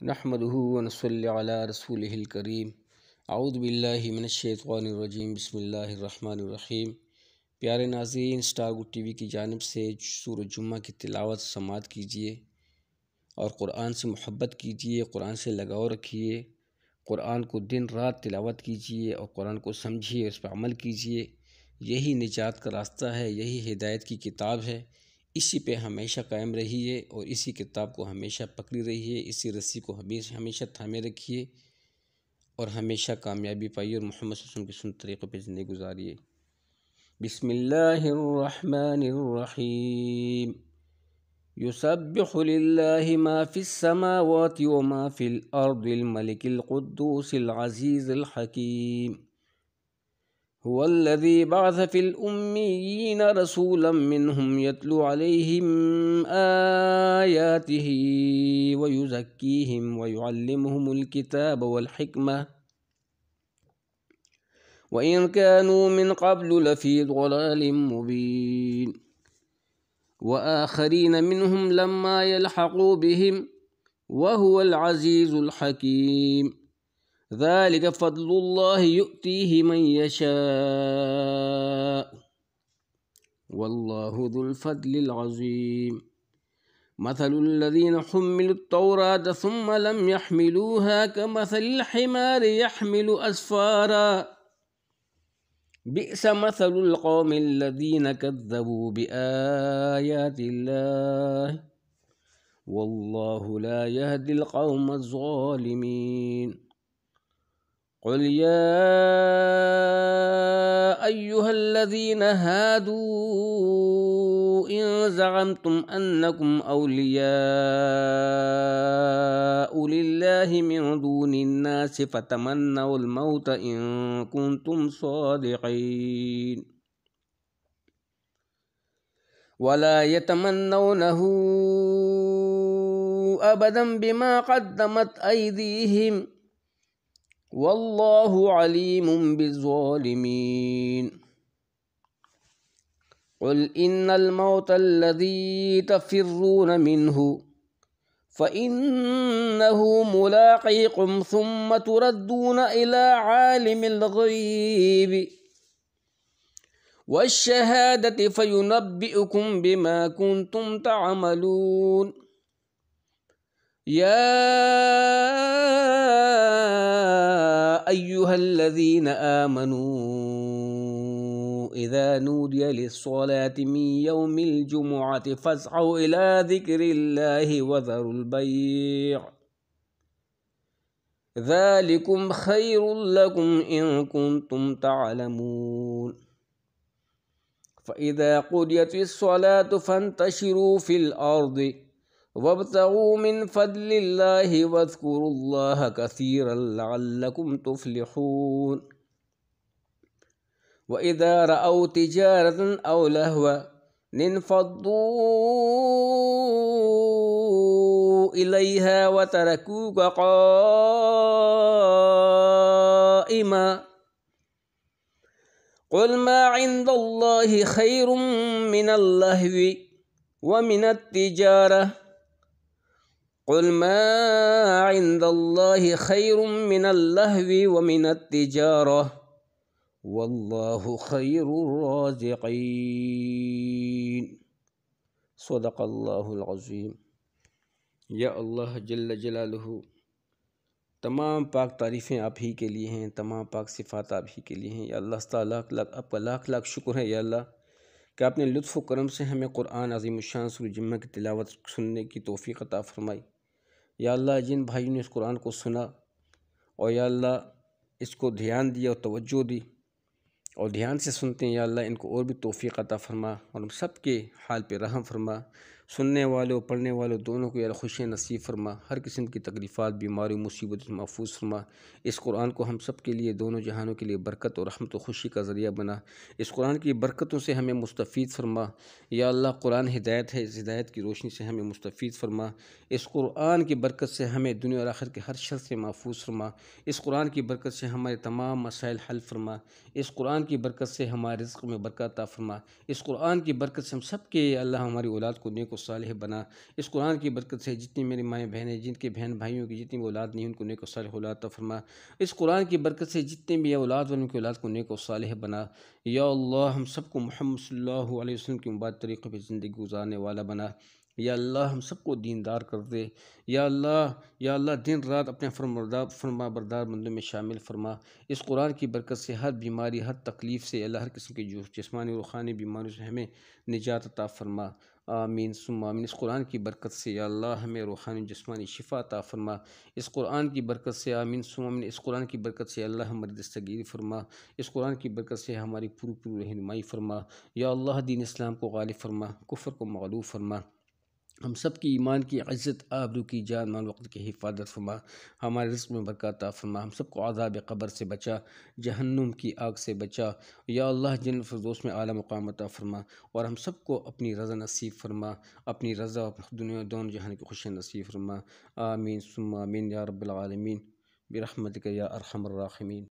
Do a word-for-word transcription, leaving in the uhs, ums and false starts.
نحمده ونصلی علی رسولہ الکریم اعوذ باللہ من الشیطان الرجیم بسم اللہ الرحمن الرحیم۔ پیارے ناظرین، اسٹار گڈ ٹی وی کی جانب سے سورۃ جمعہ کی تلاوت سماعت کیجیے اور قرآن سے محبت کیجیے، قرآن سے لگاؤ رکھیے، قرآن کو دن رات تلاوت کیجیے اور قرآن کو سمجھیے، اس پر عمل کیجیے۔ یہی نجات کا راستہ ہے، یہی ہدایت کی کتاب ہے۔ اسی پہ ہمیشہ قائم رہیے اور اسی کتاب کو ہمیشہ پکڑی رہیے، اسی رسی کو ہمیشہ تھامے رکھیے اور ہمیشہ کامیابی پائیے اور محمد صلی اللہ علیہ وسلم کے سنت طریقوں پہ زندگی گزاریے۔ بسم اللہ الرحمن الرحیم۔ یسبح للہ ما فی السماوات وما فی الارض الملک القدوس العزیز الحکیم۔ هو الذي بعث في الأميين رسولا منهم يتلو عليهم آياته ويزكيهم ويعلمهم الكتاب والحكمة وإن كانوا من قبل لفي ضلال مبين وآخرين منهم لما يلحقوا بهم وهو العزيز الحكيم۔ ذلك فضل الله يؤتيه من يشاء والله ذو الفضل العظيم۔ مثل الذين حملوا التوراة ثم لم يحملوها كمثل الحمار يحمل أسفارا بئس مثل القوم الذين كذبوا بآيات الله والله لا يهدي القوم الظالمين۔ قل يا أيها الذين هادوا إن زعمتم أنكم أولياء لله من دون الناس فتمنوا الموت إن كنتم صادقين ولا يتمنونه أبدا بما قدمت أيديهم والله عليم بالظالمين۔ قل إن الموت الذي تفرون منه فإنه ملاقيكم ثم تردون إلى عالم الغيب والشهادة فينبئكم بما كنتم تعملون۔ يا أيها الذين آمنوا إذا نودي للصلاة من يوم الجمعة فاسعوا إلى ذكر الله وذروا البيع ذلكم خير لكم إن كنتم تعلمون۔ فإذا قضيت الصلاة فانتشروا في الأرض وابتغوا من فضل الله واذكروا الله كثيرا لعلكم تفلحون۔ وإذا رأوا تجارة أو لهوا انفضوا إليها وتركوك قائما قل ما عند الله خير من اللهو ومن التجارة قل ما عند الله خير من اللهو ومن التجارة والله خير الرازقين۔ صدق اللہ العظیم۔ یا اللہ جل جلالہ، تمام پاک تعریفیں آپ ہی کے لیے ہیں، تمام پاک صفات آپ ہی کے لیے ہیں۔ یا اللہ تعالیٰ آپ کا لاکھ لاکھ شکر ہے یا اللہ کہ آپ نے لطف و کرم سے ہمیں قرآن عظیم الشان سورۃ جمعہ کی تلاوت سننے کی توفیق عطا فرمائی۔ یا اللہ جن بھائیوں نے اس قرآن کو سنا اور یا اللہ اس کو دھیان دیا اور توجہ دی اور دھیان سے سنتے ہیں، یا اللہ ان کو اور بھی توفیق عطا فرما اور ہم سب کے حال پہ رحم فرما۔ سننے والوں پڑھنے والوں دونوں کو یا اللہ خوشی نصیب فرما، ہر قسم کی تکلیفات بیماری مصیبت سے محفوظ فرما۔ اس قرآن کو ہم سب کے لیے دونوں جہانوں کے لیے برکت اور رحمت و خوشی کا ذریعہ بنا۔ اس قرآن کی برکتوں سے ہمیں مستفید فرما۔ یا اللہ قرآن ہدایت ہے، اس ہدایت کی روشنی سے ہمیں مستفید فرما۔ اس قرآن کی برکت سے ہمیں دنیا اور آخرت کے ہر شر سے محفوظ فرما۔ اس قرآن کی برکت سے ہمارے تمام مسائل حل فرما۔ اس قرآن کی برکت سے ہمارے رزق میں برکت عطا فرما۔ اس قرآن کی برکت سے ہم سب کے اللہ ہماری اولاد کو نیک و صالح بنا۔ اس قرآن کی برکت سے جتنی میری مائیں بہنیں، جن کے بہن بھائیوں کی جتنی بھی اولاد نہیں ان کو نیک و صالح اولاد عطا فرما۔ اس قرآن کی برکت سے جتنے بھی اولاد اور ان کی اولاد کو نیک و صالح بنا۔ یا اللہ ہم سب کو محمد صلی اللہ علیہ وسلم کے مبارک طریقے پہ زندگی گزارنے والا بنا۔ یا اللہ ہم سب کو دیندار کر دے۔ یا اللہ یا اللہ دن رات اپنے فرما فرما بردار بندوں میں شامل فرما۔ اس قرآن کی برکت سے ہر بیماری، ہر تکلیف سے اللہ، ہر قسم کی جو جسمانی و روحانی بیماریوں سے ہمیں نجات عطا فرما۔ آمین ثم آمین۔ اس قرآن کی برکت سے یا اللہ ہمیں روحانی جسمانی شفا عطا فرما۔ اس قرآن کی برکت سے آمین ثم آمین۔ اس قرآن کی برکت سے اللہ ہماری دستگیری فرما۔ اس قرآن کی برکت سے ہماری پوری پوری رہنمائی فرما۔ یا اللہ دین اسلام کو غالب فرما، کفر کو مغلوب فرما۔ ہم سب کی ایمان کی عزت، آبرو کی، جان مال وقت کی حفاظت فرما۔ ہمارے رزق میں برکت عطا فرما۔ ہم سب کو عذاب قبر سے بچا، جہنم کی آگ سے بچا۔ یا اللہ جنت الفردوس میں اعلیٰ مقام عطا فرما، اور ہم سب کو اپنی رضا نصیب فرما، اپنی رضا دنیا دونوں جہان کی خوشی نصیب فرما۔ آمین ثم آمین یا رب العالمین برحمتک یا ارحم الراحمین۔